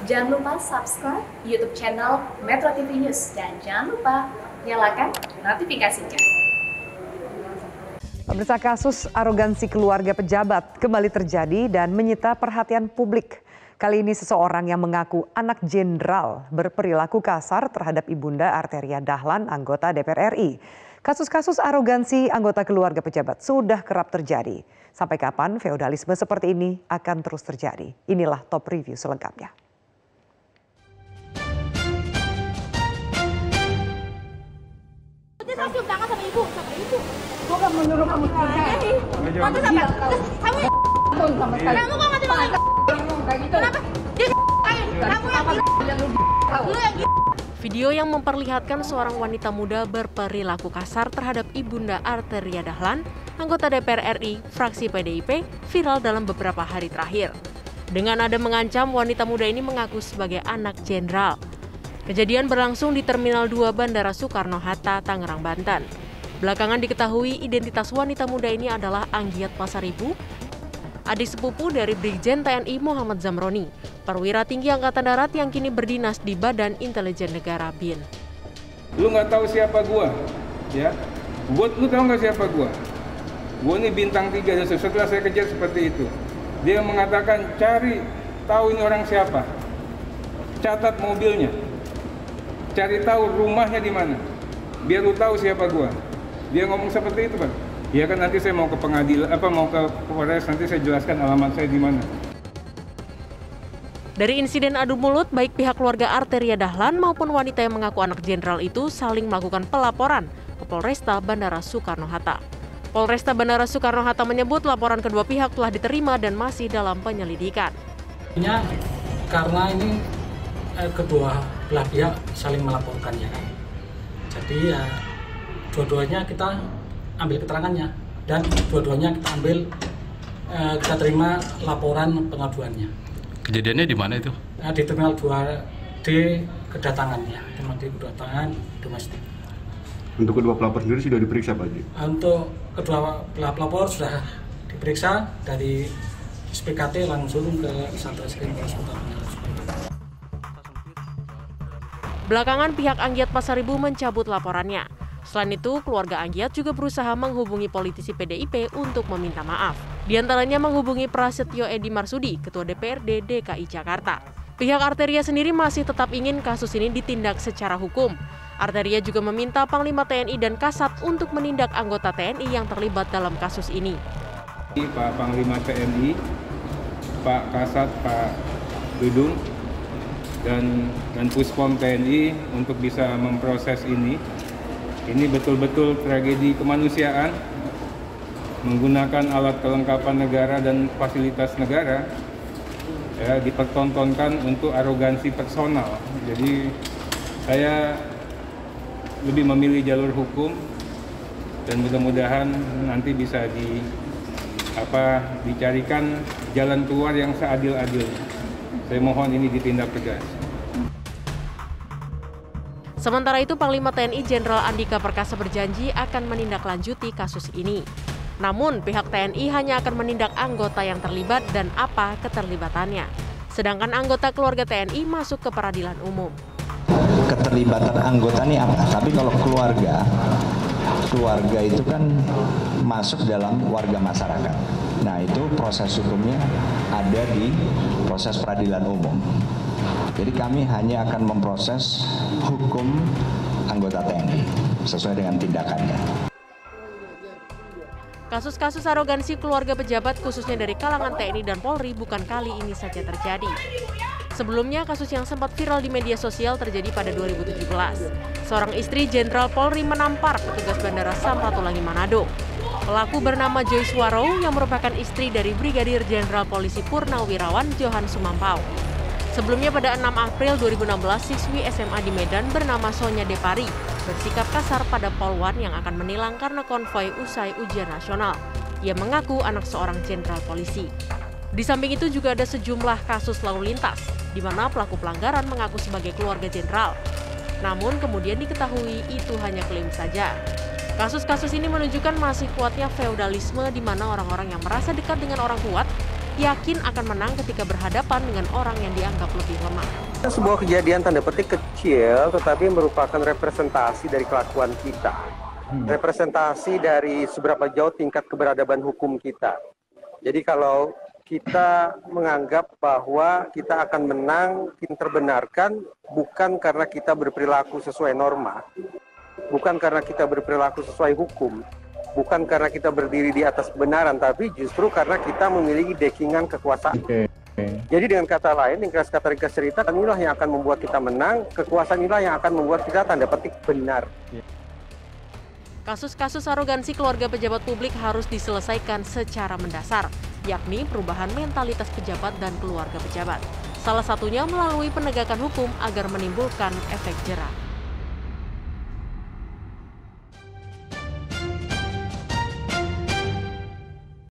Jangan lupa subscribe YouTube channel Metro TV News dan jangan lupa nyalakan notifikasinya. Pemirsa, kasus arogansi keluarga pejabat kembali terjadi dan menyita perhatian publik. Kali ini seseorang yang mengaku anak jenderal berperilaku kasar terhadap Ibunda Arteria Dahlan, anggota DPR RI. Kasus-kasus arogansi anggota keluarga pejabat sudah kerap terjadi. Sampai kapan feodalisme seperti ini akan terus terjadi? Inilah top review selengkapnya. Saya cium tangan sama ibu. Gue gak menyuruh kamu kerja. Kamu sama kamu kok ngasih makan? Kenapa? Dia kamu yang Video yang memperlihatkan seorang wanita muda berperilaku kasar terhadap Ibunda Arteria Dahlan, anggota DPR RI, fraksi PDIP, viral dalam beberapa hari terakhir. Dengan nada mengancam, wanita muda ini mengaku sebagai anak jenderal. Kejadian berlangsung di Terminal 2 Bandara Soekarno-Hatta, Tangerang, Banten. Belakangan diketahui identitas wanita muda ini adalah Anggiat Pasaribu, adik sepupu dari Brigjen TNI Muhammad Zamroni, perwira tinggi Angkatan Darat yang kini berdinas di Badan Intelijen Negara BIN. Lu nggak tahu siapa gua, ya? Lu tahu nggak siapa gua? Gua ini bintang 3 dan setelah saya kejar seperti itu. Dia mengatakan cari tahu ini orang siapa, catat mobilnya, cari tahu rumahnya di mana, biar lu tahu siapa gua. Dia ngomong seperti itu, Pak. Ya kan nanti saya mau ke pengadilan, mau ke Polres, nanti saya jelaskan alamat saya di mana. Dari insiden adu mulut, baik pihak keluarga Arteria Dahlan maupun wanita yang mengaku anak jenderal itu saling melakukan pelaporan ke Polresta Bandara Soekarno-Hatta. Polresta Bandara Soekarno-Hatta menyebut laporan kedua pihak telah diterima dan masih dalam penyelidikan. Karena ini kedua belah pihak saling melaporkan, ya kan. Jadi ya dua-duanya kita ambil keterangannya dan dua-duanya kita terima laporan pengaduannya. Kejadiannya di mana itu? Di Terminal 2D kedatangannya, Terminal D kedatangan domestik. Untuk kedua pelapor sendiri sudah diperiksa, Pak Haji? Untuk kedua pelapor sudah diperiksa dari SPKT langsung ke Satreskrim Polres Kota Bandara. Belakangan pihak Anggiat Pasaribu mencabut laporannya. Selain itu, keluarga Anggiat juga berusaha menghubungi politisi PDIP untuk meminta maaf. Di antaranya menghubungi Prasetyo Edi Marsudi, Ketua DPRD DKI Jakarta. Pihak Arteria sendiri masih tetap ingin kasus ini ditindak secara hukum. Arteria juga meminta Panglima TNI dan Kasat untuk menindak anggota TNI yang terlibat dalam kasus ini. Pak Panglima TNI, Pak Kasat, Pak Dudung, dan Puspom TNI untuk bisa memproses ini. Ini betul-betul tragedi kemanusiaan, menggunakan alat kelengkapan negara dan fasilitas negara, ya, dipertontonkan untuk arogansi personal. Jadi saya lebih memilih jalur hukum dan mudah-mudahan nanti bisa dicarikan jalan keluar yang seadil-adilnya. Saya mohon ini ditindak tegas. Sementara itu, Panglima TNI Jenderal Andika Perkasa berjanji akan menindaklanjuti kasus ini. Namun, pihak TNI hanya akan menindak anggota yang terlibat dan apa keterlibatannya. Sedangkan anggota keluarga TNI masuk ke peradilan umum. Keterlibatan anggota ini apa? Tapi kalau keluarga itu kan masuk dalam warga masyarakat. Nah, itu proses hukumnya ada di proses peradilan umum. Jadi kami hanya akan memproses hukum anggota TNI sesuai dengan tindakannya. Kasus-kasus arogansi keluarga pejabat khususnya dari kalangan TNI dan Polri bukan kali ini saja terjadi. Sebelumnya, kasus yang sempat viral di media sosial terjadi pada 2017. Seorang istri Jenderal Polri menampar petugas Bandara Samratulangi Manado. Pelaku bernama Joyce Warrow yang merupakan istri dari Brigadir Jenderal Polisi Purnawirawan Johan Sumampau. Sebelumnya pada 6 April 2016, siswi SMA di Medan bernama Sonya Depari bersikap kasar pada polwan yang akan menilang karena konvoi usai ujian nasional. Ia mengaku anak seorang jenderal polisi. Di samping itu juga ada sejumlah kasus lalu lintas, di mana pelaku pelanggaran mengaku sebagai keluarga jenderal. Namun kemudian diketahui itu hanya klaim saja. Kasus-kasus ini menunjukkan masih kuatnya feodalisme di mana orang-orang yang merasa dekat dengan orang kuat yakin akan menang ketika berhadapan dengan orang yang dianggap lebih lemah. Sebuah kejadian tanda petik kecil, tetapi merupakan representasi dari kelakuan kita. Representasi dari seberapa jauh tingkat keberadaban hukum kita. Jadi kalau kita menganggap bahwa kita akan menang, kita terbenarkan bukan karena kita berperilaku sesuai norma, bukan karena kita berperilaku sesuai hukum, bukan karena kita berdiri di atas kebenaran, tapi justru karena kita memiliki dekingan kekuasaan. Jadi dengan kata lain, kata ringkas cerita, inilah yang akan membuat kita menang, kekuasaan inilah yang akan membuat kita tanda petik benar. Kasus-kasus arogansi keluarga pejabat publik harus diselesaikan secara mendasar, yakni perubahan mentalitas pejabat dan keluarga pejabat. Salah satunya melalui penegakan hukum agar menimbulkan efek jera.